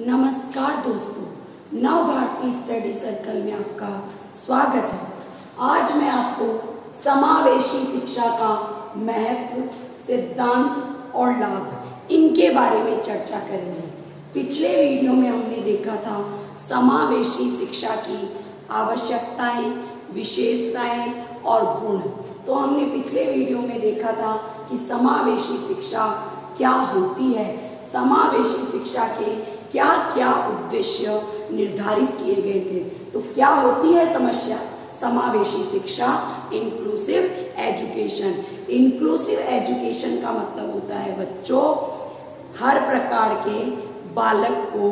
नमस्कार दोस्तों, नव भारती स्टडी सर्कल में आपका स्वागत है। आज मैं आपको समावेशी शिक्षा का महत्व, सिद्धांत और लाभ इनके बारे में चर्चा करेंगे। पिछले वीडियो में हमने देखा था समावेशी शिक्षा की आवश्यकताएं, विशेषताएं और गुण। तो हमने पिछले वीडियो में देखा था कि समावेशी शिक्षा क्या होती है, समावेशी शिक्षा के क्या क्या उद्देश्य निर्धारित किए गए थे। तो क्या होती है समस्या समावेशी शिक्षा? Inclusive education. इंक्लूसिव एजुकेशन का मतलब होता है बच्चों, हर प्रकार के बालक को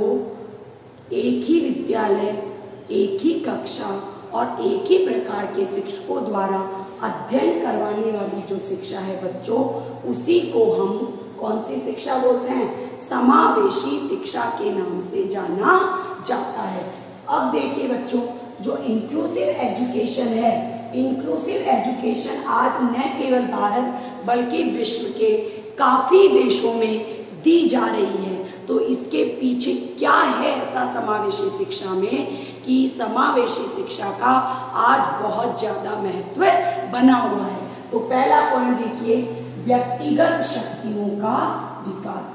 एक ही विद्यालय, एक ही कक्षा और एक ही प्रकार के शिक्षकों द्वारा अध्ययन करवाने वाली जो शिक्षा है बच्चों, उसी को हम कौन सी शिक्षा बोलते हैं? समावेशी शिक्षा के नाम से जाना जाता है। अब देखिए बच्चों, जो इंक्लूसिव एजुकेशन है, इंक्लूसिव एजुकेशन आज न केवल भारत बल्कि विश्व के काफी देशों में दी जा रही है। तो इसके पीछे क्या है ऐसा समावेशी शिक्षा में कि समावेशी शिक्षा का आज बहुत ज्यादा महत्व बना हुआ है। तो पहला पॉइंट देखिए, व्यक्तिगत शक्तियों का विकास।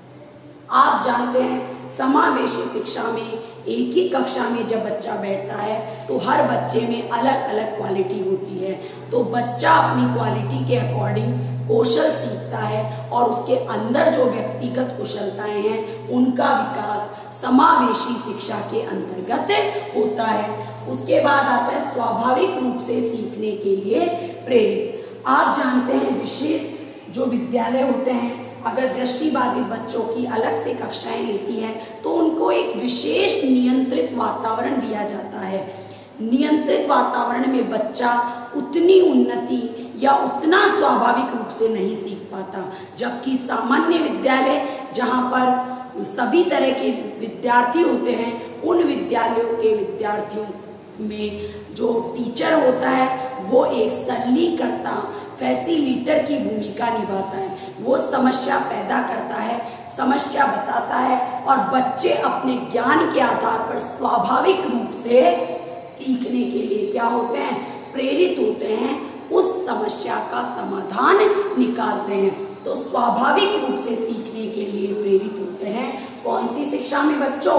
आप जानते हैं समावेशी शिक्षा में एक ही कक्षा में जब बच्चा बैठता है तो हर बच्चे में अलग अलग क्वालिटी होती है। तो बच्चा अपनी क्वालिटी के अकॉर्डिंग कौशल सीखता है और उसके अंदर जो व्यक्तिगत कुशलताएं हैं उनका विकास समावेशी शिक्षा के अंतर्गत होता है। उसके बाद आता है स्वाभाविक रूप से सीखने के लिए प्रेरित। आप जानते हैं विशेष जो विद्यालय होते हैं, अगर दृष्टिबाधित बच्चों की अलग से कक्षाएं लेती हैं तो उनको एक विशेष नियंत्रित वातावरण दिया जाता है। नियंत्रित वातावरण में बच्चा उतनी उन्नति या उतना स्वाभाविक रूप से नहीं सीख पाता, जबकि सामान्य विद्यालय जहां पर सभी तरह के विद्यार्थी होते हैं, उन विद्यालयों के विद्यार्थियों में जो टीचर होता है वो एक सरलीकर्ता, फैसिलिटेटर की भूमिका निभाता है। वो समस्या पैदा करता है, समस्या बताता है और बच्चे अपने ज्ञान के आधार पर स्वाभाविक रूप से सीखने के लिए क्या होते हैं? प्रेरित होते हैं, उस समस्या का समाधान निकालते हैं। तो स्वाभाविक रूप से सीखने के लिए प्रेरित होते हैं कौन सी शिक्षा में बच्चों?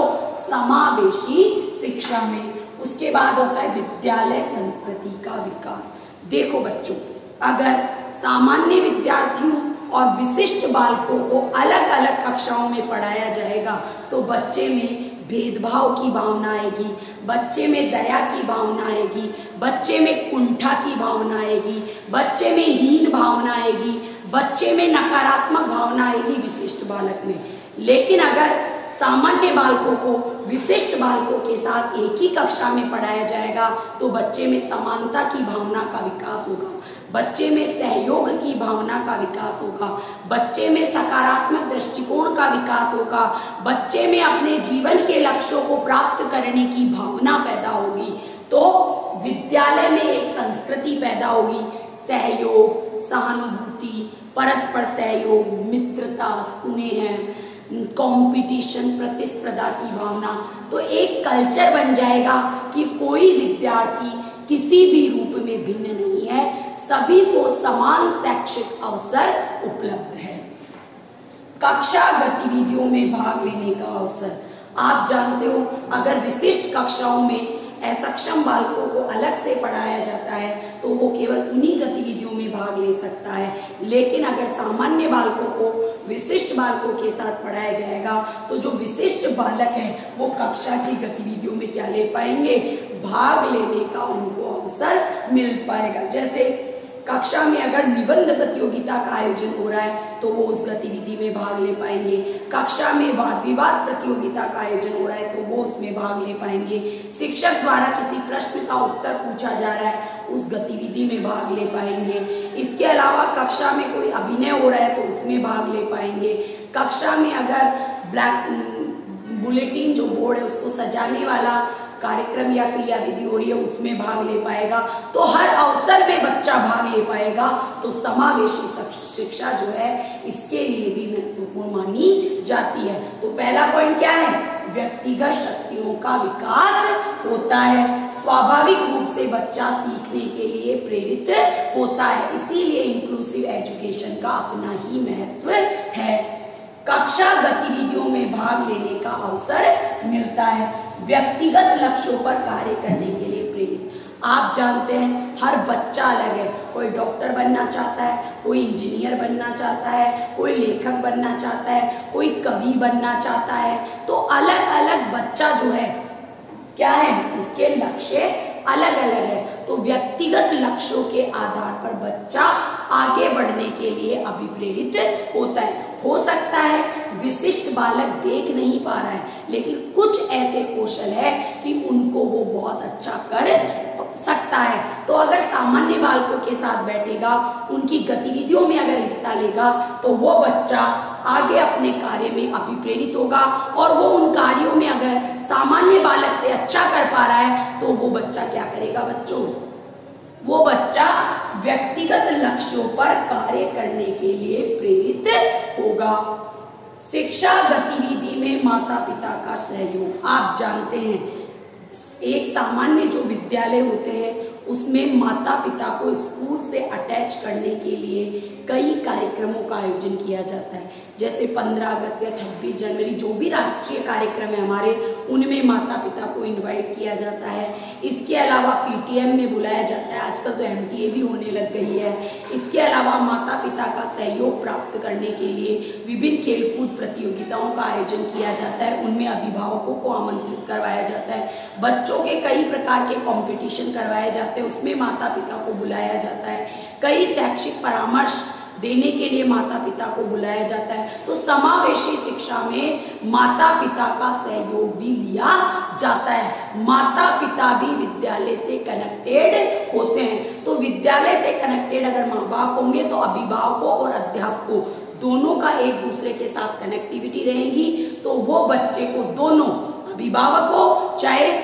समावेशी शिक्षा में। उसके बाद होता है विद्यालय संस्कृति का विकास। देखो बच्चों, अगर सामान्य विद्यार्थियों और विशिष्ट बालकों को अलग अलग कक्षाओं में पढ़ाया जाएगा तो बच्चे में भेदभाव की भावना आएगी, बच्चे में दया की भावना आएगी, बच्चे में कुंठा की भावना आएगी, बच्चे में हीन भावना आएगी, बच्चे में नकारात्मक भावना आएगी विशिष्ट बालक में। लेकिन अगर सामान्य बालकों को विशिष्ट बालकों के साथ एक ही कक्षा में पढ़ाया जाएगा तो बच्चे में समानता की भावना का विकास होगा, बच्चे में सहयोग की भावना का विकास होगा, बच्चे में सकारात्मक दृष्टिकोण का विकास होगा, बच्चे में अपने जीवन के लक्ष्यों को प्राप्त करने की भावना पैदा होगी। तो विद्यालय में एक संस्कृति पैदा होगी, सहयोग, सहानुभूति, परस्पर सहयोग, मित्रता, स्नेह, कंपटीशन, प्रतिस्पर्धा की भावना। तो एक कल्चर बन जाएगा कि कोई विद्यार्थी किसी भी रूप में भिन्न नहीं है, सभी को समान शैक्षिक अवसर उपलब्ध है। कक्षा गतिविधियों में भाग लेने का अवसर। आप जानते हो, अगर विशिष्ट कक्षाओं में असक्षम बालकों को अलग से पढ़ाया जाता है तो वो केवल उन्हीं गतिविधियों में भाग ले सकता है, लेकिन अगर सामान्य बालकों को विशिष्ट बालकों के साथ पढ़ाया जाएगा तो जो विशिष्ट बालक है वो कक्षा की गतिविधियों में क्या ले पाएंगे? भाग लेने का उनको अवसर मिल पाएगा। जैसे कक्षा में अगर निबंध प्रतियोगिता का आयोजन हो रहा है तो वो उस गतिविधि में भाग ले पाएंगे, कक्षा में वाद विवाद प्रतियोगिता का आयोजन हो रहा है तो वो उसमें भाग ले पाएंगे, शिक्षक द्वारा किसी प्रश्न का उत्तर पूछा जा रहा है उस गतिविधि में भाग ले पाएंगे। इसके अलावा कक्षा में कोई अभिनय हो रहा है तो उसमें भाग ले पाएंगे। कक्षा में अगर ब्लैक बुलेटिन जो बोर्ड है उसको सजाने वाला कार्यक्रम या क्रियाविधि हो रही है उसमें भाग ले पाएगा। तो हर अवसर में बच्चा भाग ले पाएगा। तो समावेशी शिक्षा जो है इसके लिए भी महत्वपूर्ण मानी जाती है। तो पहला पॉइंट क्या है? व्यक्तिगत शक्तियों का विकास होता है। स्वाभाविक रूप से बच्चा सीखने के लिए प्रेरित होता है, इसीलिए इंक्लूसिव एजुकेशन का अपना ही महत्व है। कक्षा गतिविधियों में भाग लेने का अवसर मिलता है, व्यक्तिगत लक्ष्यों पर कार्य करने के लिए प्रेरित। आप जानते हैं हर बच्चा अलग है, कोई डॉक्टर बनना चाहता है, कोई इंजीनियर बनना चाहता है, कोई लेखक बनना चाहता है, कोई कवि बनना चाहता है। तो अलग अलग बच्चा जो है क्या है, उसके लक्ष्य अलग अलग है। तो व्यक्तिगत लक्ष्यों के आधार पर बच्चा आगे बढ़ने के लिए अभिप्रेरित होता है। हो सकता है विशिष्ट बालक देख नहीं पा रहा है, लेकिन कुछ ऐसे कौशल है कि उनको वो बहुत अच्छा कर सकता है। तो अगर सामान्य बालकों के साथ बैठेगा, उनकी गतिविधियों में अगर हिस्सा लेगा, तो वो बच्चा आगे अपने कार्य में अभिप्रेरित होगा, और वो उन कार्यों में अगर सामान्य बालक से अच्छा कर पा रहा है तो वो बच्चा क्या करेगा बच्चों, वो बच्चा व्यक्तिगत लक्ष्यों पर कार्य करने के लिए प्रेरित होगा। शिक्षा गतिविधि में माता पिता का सहयोग। आप जानते हैं एक सामान्य जो विद्यालय होते हैं उसमें माता पिता को स्कूल से अटैच करने के लिए कई कार्यक्रमों का आयोजन किया जाता है। जैसे 15 अगस्त या 26 जनवरी जो भी राष्ट्रीय कार्यक्रम है हमारे, उनमें माता पिता को इनवाइट किया जाता है। इसके अलावा पीटीएम में बुलाया जाता है, आजकल तो एमटीए भी होने लग गई है। इसके अलावा माता पिता का सहयोग प्राप्त करने के लिए विभिन्न खेलकूद प्रतियोगिताओं का आयोजन किया जाता है, उनमें अभिभावकों को आमंत्रित करवाया जाता है। बच्चों के कई प्रकार के कॉम्पिटिशन करवाए जाते हैं, उसमें माता पिता को बुलाया जाता है। कई शैक्षिक परामर्श देने के लिए माता पिता को बुलाया जाता है। तो समावेशी शिक्षा में माता पिता का सहयोग भी लिया जाता है। माता पिता भी विद्यालय से कनेक्टेड होते हैं। तो विद्यालय से कनेक्टेड अगर माँ बाप होंगे तो अभिभावकों और अध्यापकों दोनों का एक दूसरे के साथ कनेक्टिविटी रहेगी। तो वो बच्चे को दोनों, अभिभावक हो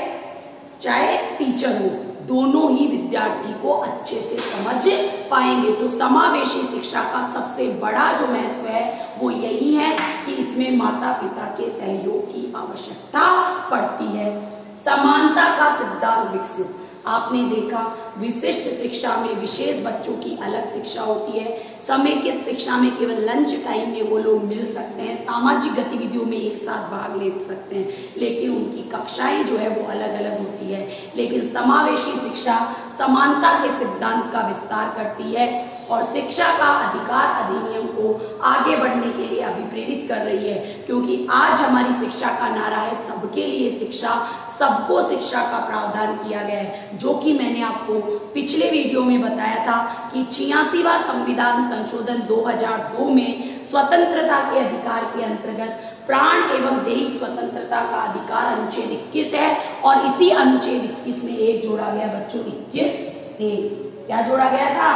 चाहे टीचर हो, दोनों ही विद्यार्थी को अच्छे से समझ पाएंगे। तो समावेशी शिक्षा का सबसे बड़ा जो महत्व है वो यही है कि इसमें माता पिता के सहयोग की आवश्यकता पड़ती है। समानता का सिद्धांत विकसित। आपने देखा विशिष्ट शिक्षा में विशेष बच्चों की अलग शिक्षा होती है। समेकित शिक्षा में केवल लंच टाइम में वो लोग मिल सकते हैं, सामाजिक गतिविधियों में एक साथ भाग ले सकते हैं, लेकिन उनकी कक्षाएं जो है वो अलग अलग होती है। लेकिन समावेशी शिक्षा समानता के सिद्धांत का विस्तार करती है और शिक्षा का अधिकार अधिनियम को आगे बढ़ने के लिए अभिप्रेरित कर रही है, क्योंकि आज हमारी शिक्षा का नारा है सबके लिए शिक्षा, सबको शिक्षा का प्रावधान किया गया है। जो कि मैंने आपको पिछले वीडियो में बताया था कि 86वां संविधान संशोधन 2002 में स्वतंत्रता के अधिकार के अंतर्गत प्राण एवं देही स्वतंत्रता का अधिकार अनुच्छेद 21 है, और इसी अनुच्छेद 21 में एक जोड़ा गया बच्चों 21A। क्या जोड़ा गया था?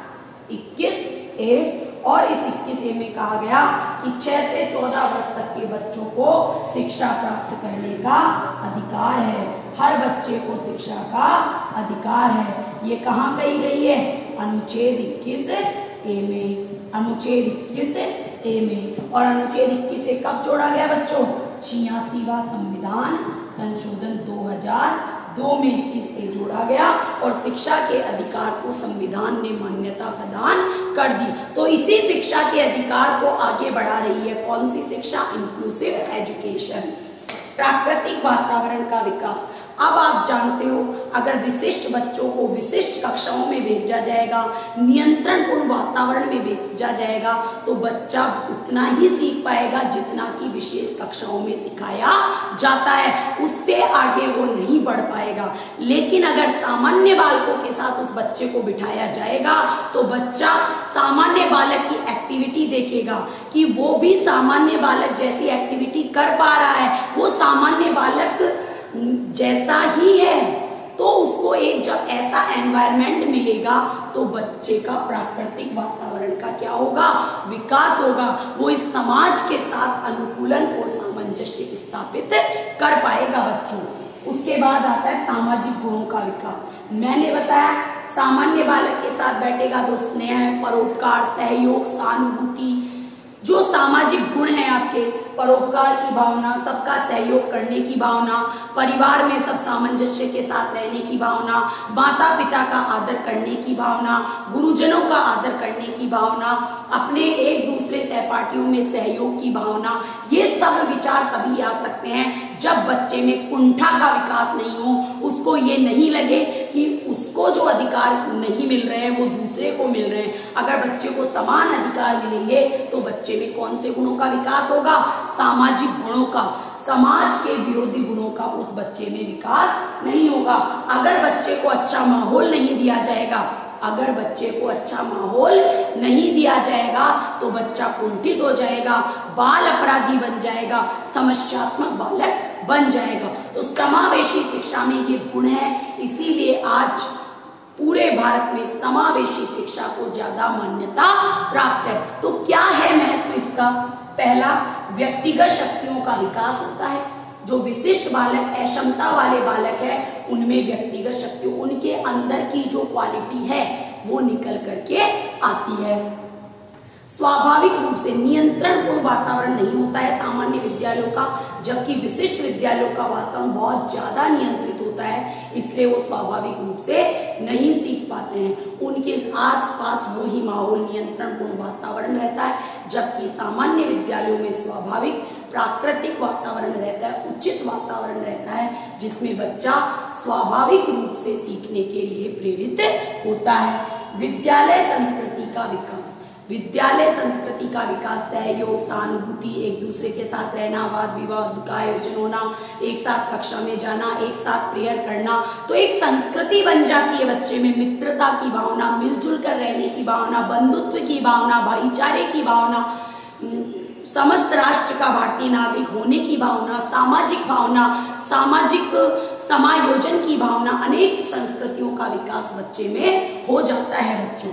21A। और इस 21A में कहा गया कि 6 से 14 वर्ष तक के बच्चों को शिक्षा प्राप्त करने का अधिकार है। हर बच्चे को शिक्षा का अधिकार है। ये कहाँ कही गई है? अनुच्छेद 21A में। अनुच्छेद 21A में। और अनुच्छेद 21A कब जोड़ा गया बच्चों? 86वां संविधान संशोधन 2002 में 21A जोड़ा गया और शिक्षा के अधिकार को संविधान ने मान्यता प्रदान कर दी। तो इसी शिक्षा के अधिकार को आगे बढ़ा रही है कौन सी शिक्षा? Inclusive education. प्राकृतिक वातावरण का विकास। अब आप जानते हो अगर विशिष्ट बच्चों को विशिष्ट कक्षाओं में भेजा जाएगा, नियंत्रणपूर्ण वातावरण में भेजा जाएगा, तो बच्चा उतना ही सीख पाएगा जितना कि विशेष कक्षाओं में सिखाया जाता है, उससे आगे वो नहीं बढ़ पाएगा। लेकिन अगर सामान्य बालकों के साथ उस बच्चे को बिठाया जाएगा तो बच्चा सामान्य बालक की एक्टिविटी देखेगा कि वो भी सामान्य बालक जैसी एक्टिविटी कर पा रहा है, वो सामान्य बालक जैसा ही है। तो उसको एक जब ऐसा एनवायरनमेंट मिलेगा तो बच्चे का प्राकृतिक वातावरण का क्या होगा? विकास होगा। वो इस समाज के साथ अनुकूलन और सामंजस्य स्थापित कर पाएगा बच्चों। उसके बाद आता है सामाजिक गुणों का विकास। मैंने बताया सामान्य बालक के साथ बैठेगा तो स्नेह, परोपकार, सहयोग, सहानुभूति, जो सामाजिक गुण है आपके, परोपकार की भावना, सबका सहयोग करने की भावना, परिवार में सब सामंजस्य के साथ रहने की भावना, माता पिता का आदर करने की भावना, गुरुजनों का आदर करने की भावना, अपने एक दूसरे सहपाठियों में सहयोग की भावना, ये सब विचार तभी आ सकते हैं जब बच्चे में कुंठा का विकास नहीं हो, उसको ये नहीं लगे कि उसको जो अधिकार नहीं मिल रहे हैं वो दूसरे को मिल रहे हैं। अगर बच्चे को समान अधिकार मिलेंगे तो बच्चे में कौन से गुणों का विकास होगा? सामाजिक गुणों का। समाज के विरोधी गुणों का उस बच्चे में विकास नहीं होगा। अगर बच्चे को अच्छा माहौल नहीं दिया जाएगा, अगर बच्चे को अच्छा माहौल नहीं दिया जाएगा तो बच्चा कुंठित हो जाएगा, बाल अपराधी बन जाएगा, समस्यात्मक बालक बन जाएगा। तो समावेशी शिक्षा में ये गुण है, इसीलिए आज पूरे भारत में समावेशी शिक्षा को ज्यादा मान्यता प्राप्त है। तो क्या है महत्व इसका? पहला, व्यक्तिगत शक्तियों का विकास होता है। जो विशिष्ट बालक, अक्षमता वाले बालक है, उनमें व्यक्तिगत शक्ति, उनके अंदर की जो क्वालिटी है वो निकल करके आती है। स्वाभाविक रूप से नियंत्रणपूर्ण वातावरण नहीं होता है सामान्य विद्यालयों का, जबकि विशिष्ट विद्यालयों का वातावरण बहुत ज्यादा नियंत्रित होता है, इसलिए वो स्वाभाविक रूप से नहीं सीख पाते हैं। उनके आसपास वही माहौल, नियंत्रणपूर्ण वातावरण रहता है, जबकि सामान्य विद्यालयों में स्वाभाविक प्राकृतिक वातावरण रहता है, उचित वातावरण रहता है, जिसमें बच्चा स्वाभाविक रूप से सीखने के लिए प्रेरित होता है। विद्यालय संस्कृति का विकास, विद्यालय संस्कृति का विकास सहयोग, सहानुभूति, एक दूसरे के साथ रहना, वाद विवाद का आयोजन होना, एक साथ कक्षा में जाना, एक साथ प्रेयर करना, तो एक संस्कृति बन जाती है बच्चे में। मित्रता की भावना, मिलजुल कर रहने की भावना, बंधुत्व की भावना, भाईचारे की भावना, समस्त राष्ट्र का भारतीय नागरिक होने की भावना, सामाजिक भावना, सामाजिक समायोजन की भावना, अनेक संस्कृतियों का विकास बच्चे में हो जाता है बच्चों।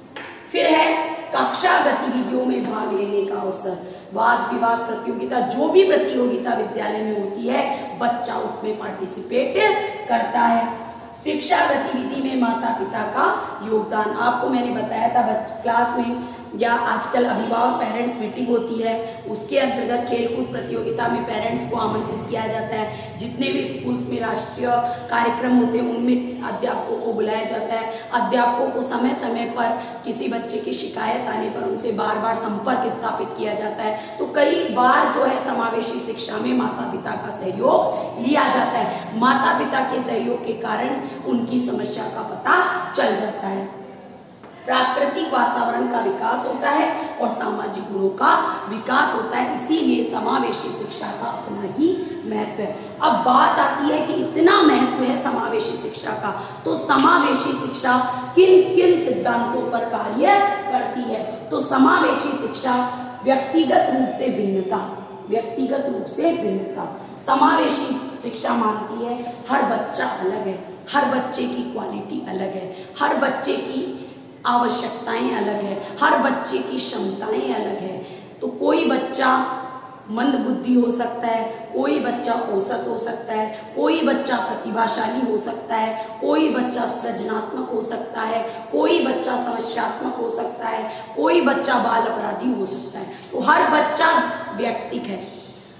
फिर है कक्षा गतिविधियों में भाग लेने का अवसर, वाद विवाद प्रतियोगिता, जो भी प्रतियोगिता विद्यालय में होती है बच्चा उसमें पार्टिसिपेट करता है। शिक्षा गतिविधि में माता पिता का योगदान, आपको मैंने बताया था क्लास में या आजकल अभिभावक पेरेंट्स मीटिंग होती है, उसके अंतर्गत खेलकूद प्रतियोगिता में पेरेंट्स को आमंत्रित किया जाता है। जितने भी स्कूल्स में राष्ट्रीय कार्यक्रम होते हैं उनमें अध्यापकों को बुलाया जाता है। अध्यापकों को समय समय पर किसी बच्चे की शिकायत आने पर उनसे बार बार संपर्क स्थापित किया जाता है। तो कई बार जो है समावेशी शिक्षा में माता पिता का सहयोग लिया जाता है। माता पिता के सहयोग के कारण उनकी समस्या का पता चल जाता है। प्राकृतिक वातावरण का विकास होता है और सामाजिक गुणों का विकास होता है, इसीलिए समावेशी शिक्षा का अपना ही महत्व है। अब बात आती है कि इतना महत्व है समावेशी शिक्षा का, तो समावेशी शिक्षा किन किन सिद्धांतों पर कार्य करती है? तो समावेशी शिक्षा व्यक्तिगत रूप से भिन्नता, व्यक्तिगत रूप से भिन्नता। समावेशी शिक्षा मानती है हर बच्चा अलग है, हर बच्चे की क्वालिटी अलग है, हर बच्चे की आवश्यकताएं अलग है, हर बच्चे की क्षमताएं अलग है। तो कोई बच्चा मंद बुद्धि हो सकता है, कोई बच्चा औसत हो सकता है, कोई बच्चा प्रतिभाशाली हो सकता है, कोई बच्चा सृजनात्मक हो सकता है, कोई बच्चा समस्यात्मक हो सकता है, कोई बच्चा बाल अपराधी हो सकता है। तो हर बच्चा व्यक्तिगत है।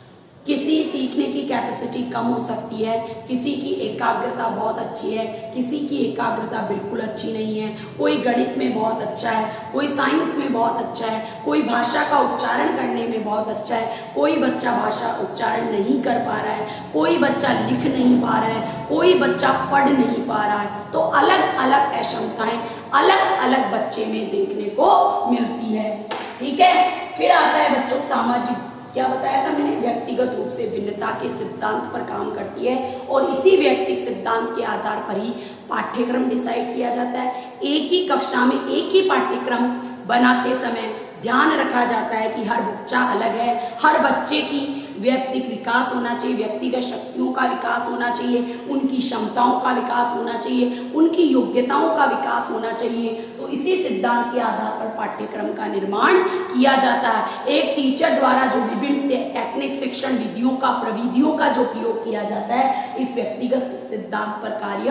किसी सीखने की कैपेसिटी कम हो सकती है, किसी की एकाग्रता बहुत अच्छी है, किसी की एकाग्रता बिल्कुल अच्छी नहीं है, कोई गणित में बहुत अच्छा है, कोई साइंस में बहुत अच्छा है, कोई भाषा का उच्चारण करने में बहुत अच्छा है, कोई बच्चा भाषा उच्चारण नहीं कर पा रहा है, कोई बच्चा लिख नहीं पा रहा है, कोई बच्चा पढ़ नहीं पा रहा है। तो अलग अलग अक्षमताएं अलग अलग बच्चे में देखने को मिलती है। ठीक है, फिर आता है बच्चों सामाजिक, क्या बताया था मैंने? व्यक्तिगत रूप से भिन्नता के सिद्धांत पर काम करती है और इसी व्यक्तिगत सिद्धांत के आधार पर ही पाठ्यक्रम डिसाइड किया जाता है। एक ही कक्षा में एक ही पाठ्यक्रम बनाते समय ध्यान रखा जाता है कि हर बच्चा अलग है, हर बच्चे की व्यक्तिगत विकास होना चाहिए, व्यक्तिगत शक्तियों का विकास होना चाहिए, उनकी क्षमताओं का विकास होना चाहिए, उनकी योग्यताओं का विकास होना चाहिए। तो इसी सिद्धांत के आधार पर पाठ्यक्रम का निर्माण किया जाता है। एक टीचर द्वारा जो विभिन्न टेक्निक, शिक्षण विधियों का, प्रविधियों का जो प्रयोग किया जाता है, इस व्यक्तिगत सिद्धांत पर कार्य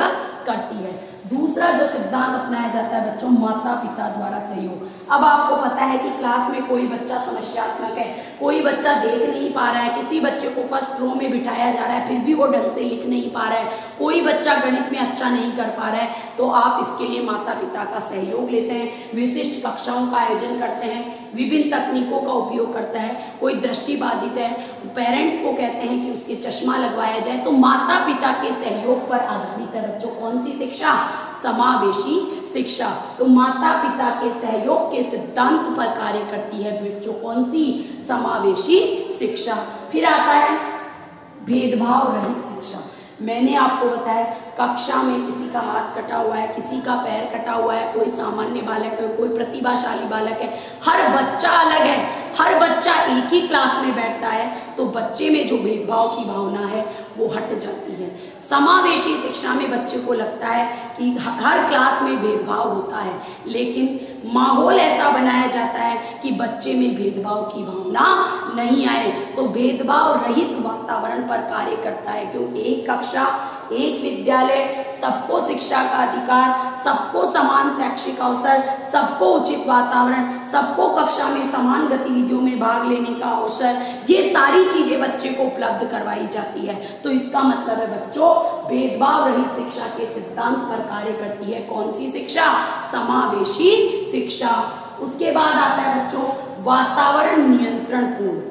करती है। दूसरा जो सिद्धांत अपनाया जाता है बच्चों, माता पिता द्वारा सहयोग। अब आपको पता है कि क्लास में कोई बच्चा समस्यात्मक है, कोई बच्चा देख नहीं पा रहा है, किसी बच्चे को फर्स्ट रो में बिठाया जा रहा है फिर भी वो ढंग से लिख नहीं पा रहा है, कोई बच्चा गणित में अच्छा नहीं कर पा रहा है, तो आप इसके लिए माता पिता का सहयोग लेते हैं, विशिष्ट कक्षाओं का आयोजन करते हैं, विभिन्न तकनीकों का उपयोग करता है। कोई दृष्टिबाधित है, पेरेंट्स को कहते हैं कि उसके चश्मा लगवाया जाए, तो माता पिता के सहयोग पर आधारित है बच्चों कौन सी शिक्षा, समावेशी शिक्षा। तो माता पिता के सहयोग के सिद्धांत पर कार्य करती है बच्चों कौन सी, समावेशी शिक्षा। फिर आता है भेदभाव रहित शिक्षा। मैंने आपको बताया कक्षा में किसी का हाथ कटा हुआ है, किसी का पैर कटा हुआ है, कोई सामान्य बालक है, कोई प्रतिभाशाली बालक है, हर बच्चा अलग है, हर बच्चा एक ही क्लास में बैठता है, तो बच्चे में जो भेदभाव की भावना है वो हट जाती है। समावेशी शिक्षा में बच्चे को लगता है कि हर क्लास में भेदभाव होता है, लेकिन माहौल ऐसा बनाया जाता है कि बच्चे में भेदभाव की भावना नहीं आए, तो भेदभाव रहित वातावरण पर कार्य करता है। क्यों, एक कक्षा, एक विद्यालय, सबको शिक्षा का अधिकार, सबको समान शैक्षिक अवसर, सबको उचित वातावरण, सबको कक्षा में समान गतिविधियों में भाग लेने का अवसर, ये सारी चीजें बच्चे को उपलब्ध करवाई जाती है। तो इसका मतलब है बच्चों भेदभाव रहित शिक्षा के सिद्धांत पर कार्य करती है कौन सी शिक्षा, समावेशी शिक्षा। उसके बाद आता है बच्चों वातावरण नियंत्रण पूर्ण।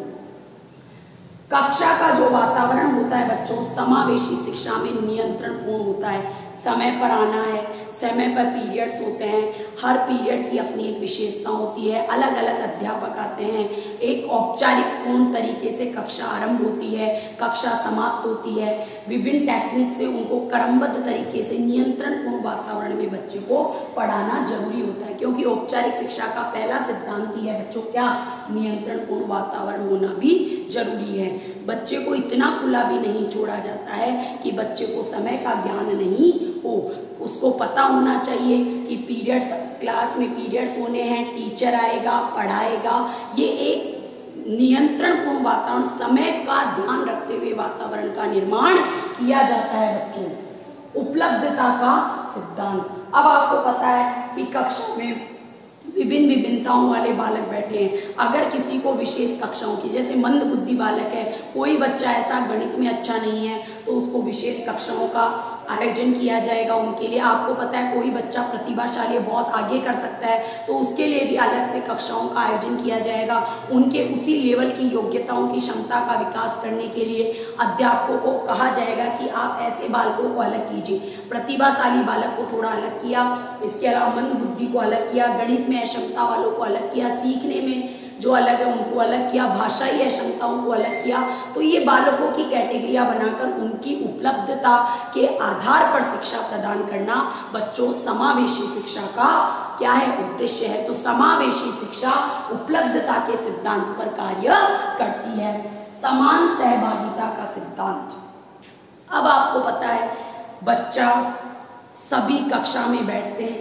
कक्षा का जो वातावरण होता है बच्चों समावेशी शिक्षा में नियंत्रण पूर्ण होता है। समय पर आना है, समय पर पीरियड्स होते हैं, हर पीरियड की अपनी एक विशेषता होती है, अलग अलग अध्यापक आते हैं, एक औपचारिक पूर्ण तरीके से कक्षा आरंभ होती है, कक्षा समाप्त होती है, विभिन्न टेक्निक से उनको क्रमबद्ध तरीके से नियंत्रण पूर्ण वातावरण में बच्चे को पढ़ाना जरूरी होता है, क्योंकि औपचारिक शिक्षा का पहला सिद्धांत ही है बच्चों क्या, नियंत्रण पूर्ण वातावरण होना भी जरूरी है। बच्चे को इतना खुला भी नहीं छोड़ा जाता है कि बच्चे को समय का ज्ञान नहीं हो, उसको पता होना चाहिए कि पीरियड्स, क्लास में पीरियड्स होने हैं, टीचर आएगा पढ़ाएगा, ये एक नियंत्रण पूर्ण वातावरण, समय का ध्यान रखते हुए वातावरण का निर्माण किया जाता है बच्चों। उपलब्धता का सिद्धांत। अब आपको पता है कि कक्षा में विभिन्न विभिन्नताओं वाले बालक बैठे हैं, अगर किसी को विशेष कक्षाओं की, जैसे मंद बुद्धि बालक है, कोई बच्चा ऐसा गणित में अच्छा नहीं है, तो उसको विशेष कक्षाओं का आयोजन किया जाएगा उनके लिए। आपको पता है कोई बच्चा प्रतिभाशाली बहुत आगे कर सकता है, तो उसके लिए भी अलग से कक्षाओं का आयोजन किया जाएगा। उनके उसी लेवल की योग्यताओं की क्षमता का विकास करने के लिए अध्यापकों को कहा जाएगा कि आप ऐसे बालकों को अलग कीजिए, प्रतिभाशाली बालक को थोड़ा अलग किया, इसके अलावा मंद बुद्धि को अलग किया, गणित में अक्षमता वालों को अलग किया, सीखने में जो अलग है उनको अलग किया, भाषाई अक्षमताओं को अलग किया। तो ये बालकों की कैटेगरिया बनाकर उनकी उपलब्धता के आधार पर शिक्षा प्रदान करना बच्चों समावेशी शिक्षा का क्या है, उद्देश्य है। तो समावेशी शिक्षा उपलब्धता के सिद्धांत पर कार्य करती है। समान सहभागिता का सिद्धांत। अब आपको पता है बच्चा सभी कक्षा में बैठते हैं,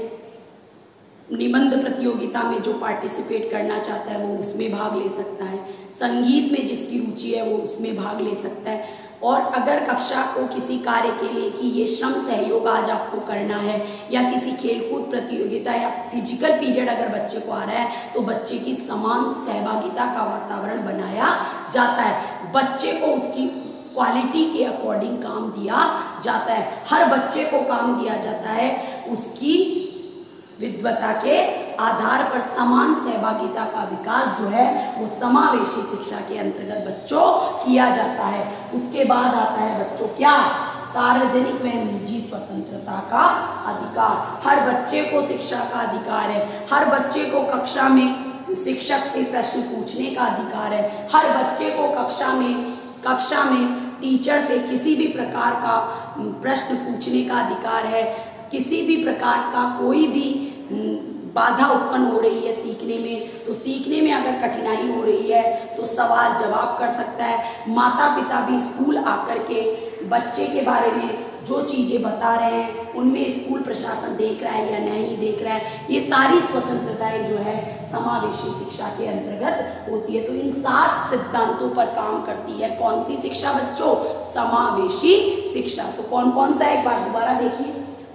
निबंध प्रतियोगिता में जो पार्टिसिपेट करना चाहता है वो उसमें भाग ले सकता है, संगीत में जिसकी रुचि है वो उसमें भाग ले सकता है, और अगर कक्षा को किसी कार्य के लिए कि ये श्रम सहयोग आज आपको करना है, या किसी खेलकूद प्रतियोगिता या फिजिकल पीरियड अगर बच्चे को आ रहा है, तो बच्चे की समान सहभागिता का वातावरण बनाया जाता है। बच्चे को उसकी क्वालिटी के अकॉर्डिंग काम दिया जाता है, हर बच्चे को काम दिया जाता है उसकी विद्वता के आधार पर। समान सहभागिता का विकास जो है वो समावेशी शिक्षा के अंतर्गत बच्चों किया जाता है। उसके बाद आता है बच्चों क्या, सार्वजनिक व निजी स्वतंत्रता का अधिकार। हर बच्चे को शिक्षा का अधिकार है, हर बच्चे को कक्षा में शिक्षक से प्रश्न पूछने का अधिकार है, हर बच्चे को कक्षा में टीचर से किसी भी प्रकार का प्रश्न पूछने का अधिकार है। किसी भी प्रकार का कोई भी बाधा उत्पन्न हो रही है सीखने में, तो सीखने में अगर कठिनाई हो रही है तो सवाल जवाब कर सकता है। माता पिता भी स्कूल आकर के बच्चे के बारे में जो चीजें बता रहे हैं उनमें स्कूल प्रशासन देख रहा है या नहीं देख रहा है, ये सारी स्वतंत्रताएं जो है समावेशी शिक्षा के अंतर्गत होती है। तो इन 7 सिद्धांतों पर काम करती है कौन सी शिक्षा बच्चों, समावेशी शिक्षा। तो कौन कौन सा, एक बार दोबारा देखिए,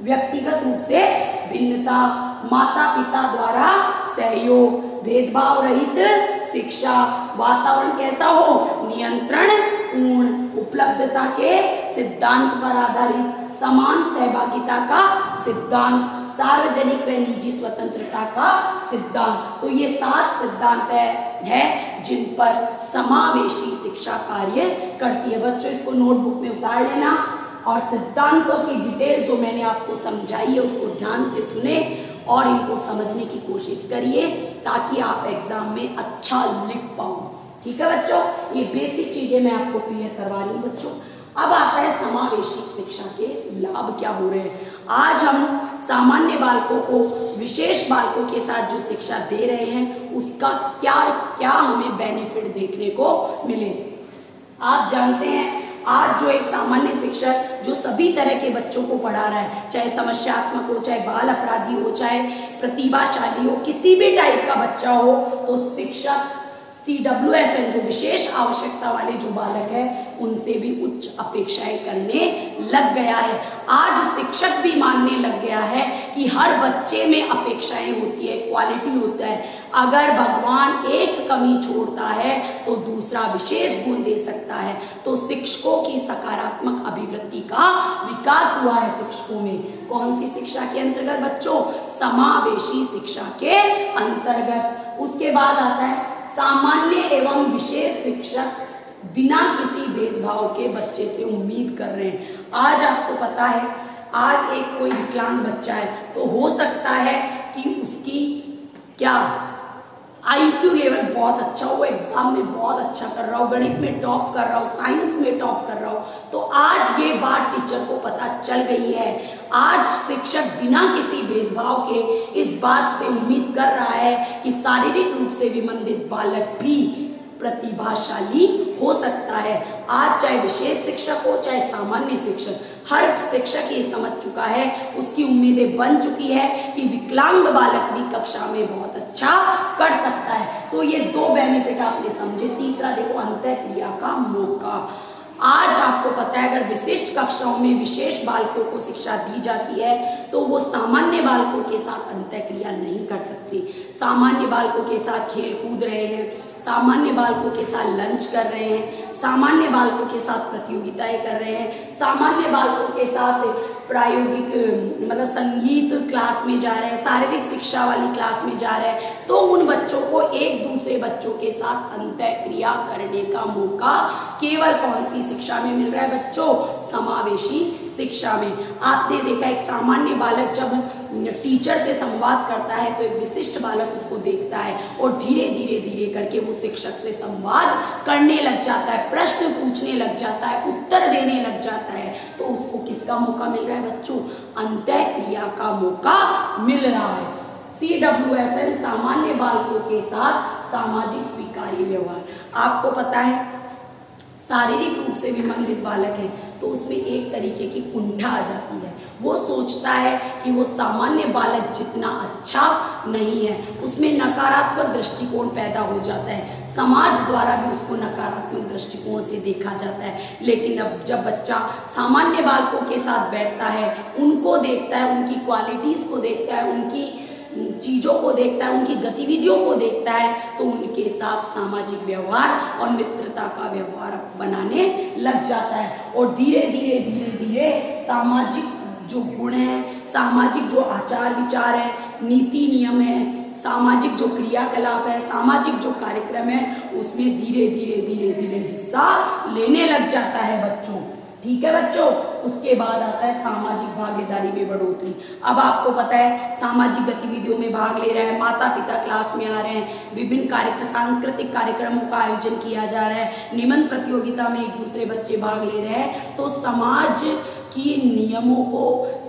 व्यक्तिगत रूप से भिन्नता, माता पिता द्वारा सहयोग, भेदभाव रहित शिक्षा, वातावरण कैसा हो, नियंत्रण पूर्ण, उपलब्धता के सिद्धांत पर आधारित, समान सहभागिता का सिद्धांत, सार्वजनिक व निजी स्वतंत्रता का सिद्धांत। तो ये 7 सिद्धांत है जिन पर समावेशी शिक्षा कार्य करती है। बच्चों इसको नोटबुक में उतार लेना और सिद्धांतों की डिटेल जो मैंने आपको समझाई है उसको ध्यान से सुने और इनको समझने की कोशिश करिए ताकि आप एग्जाम में अच्छा लिख पाओ। ठीक है बच्चों, ये बेसिक चीजें मैं आपको क्लियर करवा रही हूँ बच्चों। अब आता है समावेशी शिक्षा के लाभ क्या हो रहे हैं। आज हम सामान्य बालकों को विशेष बालकों के साथ जो शिक्षा दे रहे हैं उसका क्या क्या हमें बेनिफिट देखने को मिले। आप जानते हैं आज जो एक सामान्य शिक्षक जो सभी तरह के बच्चों को पढ़ा रहा है, चाहे समस्यात्मक हो, चाहे बाल अपराधी हो, चाहे प्रतिभाशाली हो, किसी भी टाइप का बच्चा हो, तो शिक्षक CWSN जो विशेष आवश्यकता वाले जो बालक है उनसे भी उच्च अपेक्षाएं करने लग गया है। आज शिक्षक भी मानने लग गया है कि हर बच्चे में अपेक्षाएं होती है, क्वालिटी होता है। अगर भगवान एक कमी छोड़ता है तो दूसरा विशेष गुण दे सकता है। तो शिक्षकों की सकारात्मक अभिवृद्धि का विकास हुआ है शिक्षकों में। कौन सी शिक्षा के अंतर्गत बच्चों? समावेशी शिक्षा के अंतर्गत। उसके बाद आता है सामान्य एवं विशेष शिक्षक बिना किसी भेदभाव के बच्चे से उम्मीद कर रहे हैं। आज आपको पता है, आज एक कोई विकलांग बच्चा है तो हो सकता है कि उसकी क्या IQ लेवल बहुत अच्छा हो, एग्जाम में बहुत अच्छा कर रहा हो, गणित में टॉप कर रहा हो, साइंस में टॉप कर रहा हो, तो आज ये बात टीचर को पता चल गई है। आज शिक्षक बिना किसी भेदभाव के इस बात से उम्मीद कर रहा है कि शारीरिक रूप से विमंदित बालक भी प्रतिभाशाली हो सकता है। आज चाहे विशेष शिक्षक हो चाहे सामान्य शिक्षक, हर शिक्षक ये समझ चुका है, उसकी उम्मीदें बन चुकी है कि विकलांग बालक भी कक्षा में बहुत अच्छा कर सकता है। तो ये 2 बेनिफिट आपने समझे। तीसरा देखो, अंतःक्रिया का मौका। आज आपको पता है अगर विशिष्ट कक्षाओं में विशेष बालकों को शिक्षा दी जाती है तो वो सामान्य बालकों के साथ अंतःक्रिया नहीं कर सकते। सामान्य बालकों के साथ खेल कूद रहे हैं, सामान्य बालकों के साथ लंच कर रहे हैं, सामान्य बालकों के साथ प्रतियोगिताएं कर रहे हैं, सामान्य बालकों के साथ प्रायोगिक मतलब संगीत क्लास में जा रहे हैं, शारीरिक शिक्षा वाली क्लास में जा रहे हैं। तो उन बच्चों को एक दूसरे बच्चों के साथ अंतःक्रिया करने का मौका केवल कौन सी शिक्षा में मिल रहा है बच्चों? समावेशी शिक्षा में। आपने देखा एक सामान्य बालक जब टीचर से संवाद करता है तो एक विशिष्ट बालक उसको देखता है और धीरे धीरे धीरे करके वो शिक्षक से संवाद करने लग जाता है, प्रश्न पूछने लग जाता है, उत्तर देने लग जाता है। तो उसको किसका मौका मिल रहा है बच्चों? अंतःक्रिया का मौका मिल रहा है। CWSN सामान्य बालकों के साथ सामाजिक स्वीकार्य व्यवहार। आपको पता है शारीरिक रूप से विमंदित बालक है तो उसमें एक तरीके की कुंठा आ जाती है। वो सोचता है कि वो सामान्य बालक जितना अच्छा नहीं है, उसमें नकारात्मक दृष्टिकोण पैदा हो जाता है। समाज द्वारा भी उसको नकारात्मक दृष्टिकोण से देखा जाता है। लेकिन अब जब बच्चा सामान्य बालकों के साथ बैठता है, उनको देखता है, उनकी क्वालिटीज को देखता है, उनकी चीजों को देखता है, उनकी गतिविधियों को देखता है, तो उनके साथ सामाजिक व्यवहार और मित्रता का व्यवहार बनाने लग जाता है। और धीरे धीरे धीरे धीरे सामाजिक जो गुण है, सामाजिक जो आचार विचार है, नीति नियम है, सामाजिक जो क्रियाकलाप है, सामाजिक जो कार्यक्रम है, उसमें धीरे धीरे धीरे धीरे हिस्सा लेने लग जाता है बच्चों। ठीक है बच्चों। उसके बाद आता है सामाजिक भागीदारी में बढ़ोतरी। अब आपको पता है सामाजिक गतिविधियों में भाग ले रहा है, माता पिता क्लास में आ रहे हैं, विभिन्न सांस्कृतिक कार्यक्रमों का आयोजन किया जा रहा है, निबंध प्रतियोगिता में एक दूसरे बच्चे भाग ले रहे हैं। तो समाज की नियमों को,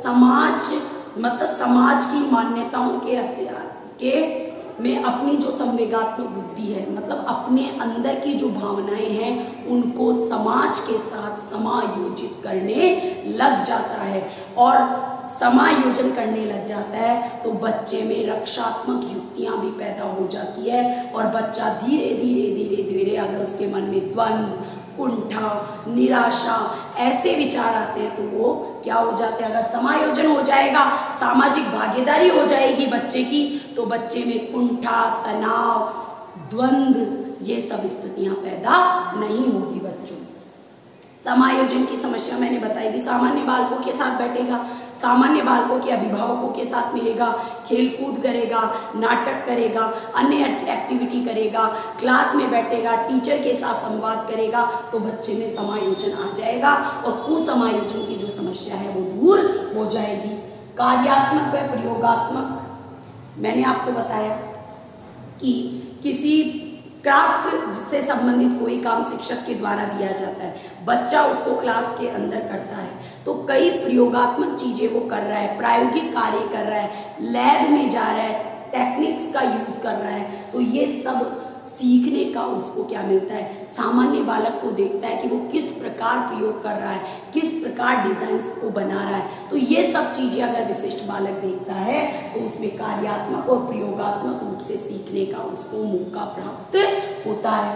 समाज की मान्यताओं के में अपनी जो संवेगात्मक बुद्धि है, मतलब अपने अंदर की जो भावनाएं हैं, उनको समाज के साथ समायोजित करने लग जाता है। और समायोजन करने लग जाता है तो बच्चे में रक्षात्मक युक्तियां भी पैदा हो जाती है और बच्चा धीरे धीरे धीरे धीरे अगर उसके मन में द्वंद्व, कुंठा, निराशा ऐसे विचार आते हैं तो वो क्या हो जाते हैं। अगर समायोजन हो जाएगा, सामाजिक भागीदारी हो जाएगी बच्चे की, तो बच्चे में कुंठा, तनाव, द्वंद्व ये सब स्थितियां पैदा नहीं होगी बच्चों। समायोजन की समस्या मैंने बताई थी। सामान्य बालकों के साथ बैठेगा, सामान्य बालकों के अभिभावकों के साथ मिलेगा, खेलकूद करेगा, नाटक करेगा, अन्य एक्टिविटी करेगा, क्लास में बैठेगा, टीचर के साथ संवाद करेगा, तो बच्चे में समायोजन आ जाएगा और कुसमायोजन की जो समस्या है वो दूर हो जाएगी। कार्यात्मक व प्रयोगात्मक, मैंने आपको बताया कि किसी क्राफ्ट से संबंधित कोई काम शिक्षक के द्वारा दिया जाता है, बच्चा उसको क्लास के अंदर करता है, तो कई प्रयोगात्मक चीजें वो कर रहा है, प्रायोगिक कार्य कर रहा है, लैब में जा रहा है, टेक्निक्स का यूज कर रहा है, तो ये सब सीखने का उसको क्या मिलता है। सामान्य बालक को देखता है कि वो किस प्रकार प्रयोग कर रहा है, किस प्रकार डिजाइन को बना रहा है, तो ये सब चीजें अगर विशिष्ट बालक देखता है तो उसमें कार्यात्मक और प्रयोगात्मक रूप से सीखने का उसको मौका प्राप्त होता है।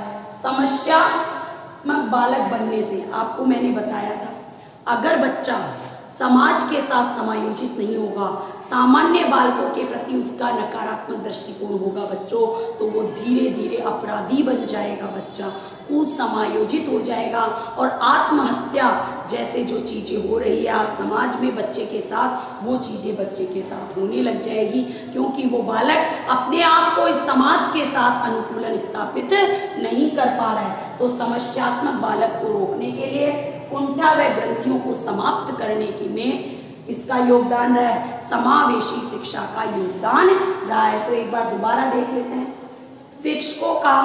समस्यात्मक बालक बनने से आपको मैंने बताया था, अगर बच्चा समाज के साथ समायोजित नहीं होगा, सामान्य बालकों के प्रति उसका नकारात्मक दृष्टिकोण होगा बच्चों, तो वो धीरे धीरे अपराधी बन जाएगा, बच्चा कुसमायोजित हो जाएगा और आत्महत्या जैसे जो चीजें हो रही है आज समाज में बच्चे के साथ, वो चीजें बच्चे के साथ होने लग जाएगी, क्योंकि वो बालक अपने आप को इस समाज के साथ अनुकूलन स्थापित नहीं कर पा रहा है। तो समस्यात्मक बालक को रोकने के लिए कुंठा व ग्रंथियों को समाप्त करने की में इसका योगदान रहा है, समावेशी शिक्षा का योगदान रहा है। तो एक बार दोबारा देख लेते हैं। शिक्षकों का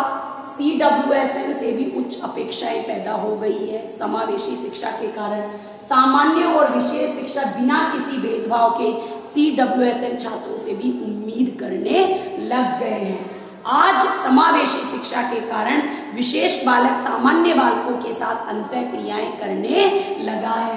CWSN से भी उच्च अपेक्षाएं पैदा हो गई है समावेशी शिक्षा के कारण। सामान्य और विशेष शिक्षक बिना किसी भेदभाव के CWSN छात्रों से भी उम्मीद करने लग गए हैं। आज समावेशी शिक्षा के कारण विशेष बालक सामान्य बालकों के साथ अंतः क्रियाएं करने लगा है।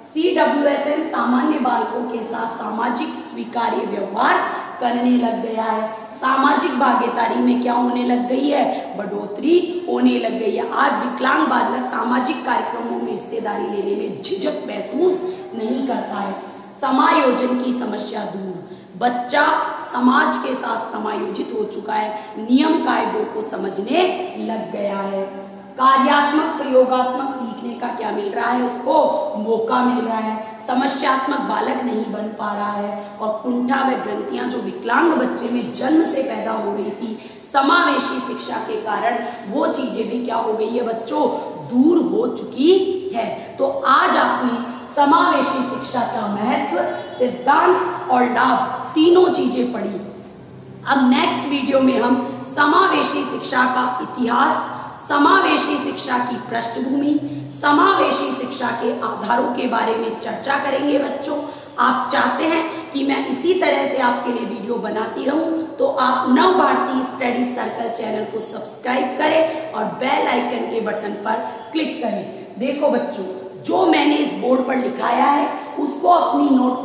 CWSN सामान्य बालकों के साथ सामाजिक स्वीकार्य व्यवहार करने लग गया है। सामाजिक भागीदारी में क्या होने लग गई है, बढ़ोतरी होने लग गई है। आज विकलांग बालक सामाजिक कार्यक्रमों में हिस्सेदारी लेने में झिझक महसूस नहीं करता है। समायोजन की समस्या दूर, बच्चा समाज के साथ समायोजित हो चुका है, नियम कायदों को समझने लग गया है। कार्यात्मक प्रयोगात्मक सीखने का क्या मिल रहा है, उसको मौका मिल रहा है। समस्यात्मक बालक नहीं बन पा रहा है और कुंठा व ग्रंथियां जो विकलांग बच्चे में जन्म से पैदा हो रही थी, समावेशी शिक्षा के कारण वो चीजें भी क्या हो गई है बच्चों, दूर हो चुकी है। तो आज आपने समावेशी शिक्षा का महत्व, सिद्धांत और लाभ तीनों चीजें पढ़ी। अब नेक्स्ट वीडियो में हम समावेशी शिक्षा का इतिहास, समावेशी शिक्षा की पृष्ठभूमि, समावेशी शिक्षा के आधारों के बारे में चर्चा करेंगे बच्चों। आप चाहते हैं कि मैं इसी तरह से आपके लिए वीडियो बनाती रहूं, तो आप Nav Bharati study circle channel को सब्सक्राइब करें और बेल आइकन के बटन पर क्लिक करें। देखो बच्चों, जो मैंने इस बोर्ड पर लिखाया है उसको अपनी नोट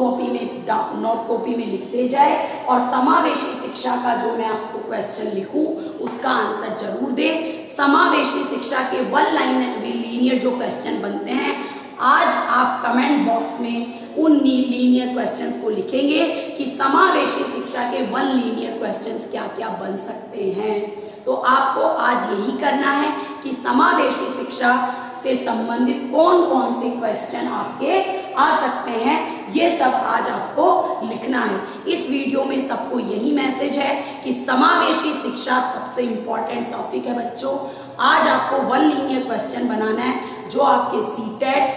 कॉपी में लिखते जाए और समावेशी शिक्षा का जो मैं आपको क्वेश्चन लिखूं उसका आंसर जरूर दे। समावेशी शिक्षा के वन लीनियर जो क्वेश्चन बनते हैं, आज आप कमेंट बॉक्स में उन लीनियर क्वेश्चंस को लिखेंगे कि समावेशी शिक्षा के वन लीनियर क्वेश्चंस क्या क्या बन सकते हैं। तो आपको आज यही करना है कि समावेशी शिक्षा से संबंधित कौन कौन से क्वेश्चन आपके आ सकते हैं, ये सब आज आपको लिखना है। इस वीडियो में सबको यही मैसेज है कि समावेशी शिक्षा सबसे इंपॉर्टेंट टॉपिक है बच्चों। आज आपको वन लीनियर क्वेश्चन बनाना है जो आपके सीटेट,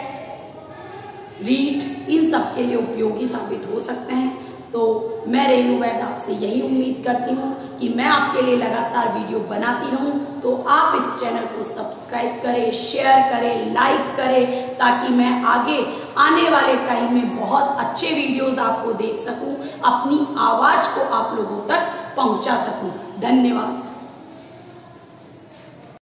रीट इन सब के लिए उपयोगी साबित हो सकते हैं। तो मैं रेणु वैद आपसे यही उम्मीद करती हूँ कि मैं आपके लिए लगातार वीडियो बनाती रहूं। तो आप इस चैनल को सब्सक्राइब करें, शेयर करें, लाइक करें, ताकि मैं आगे आने वाले टाइम में बहुत अच्छे वीडियोस आपको देख सकूं, अपनी आवाज को आप लोगों तक पहुंचा सकूं। धन्यवाद।